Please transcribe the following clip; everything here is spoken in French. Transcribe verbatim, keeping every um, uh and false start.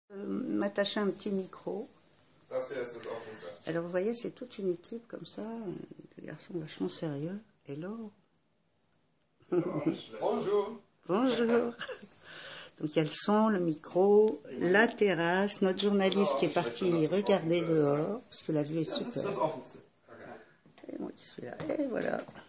Euh, m'attacher un petit micro. Alors vous voyez, c'est toute une équipe comme ça, des garçons vachement sérieux. Hello. Bonjour. Bonjour. Donc il y a le son, le micro, la terrasse, notre journaliste qui est parti regarder dehors, parce que la vue est super. Et moi qui suis là, et voilà.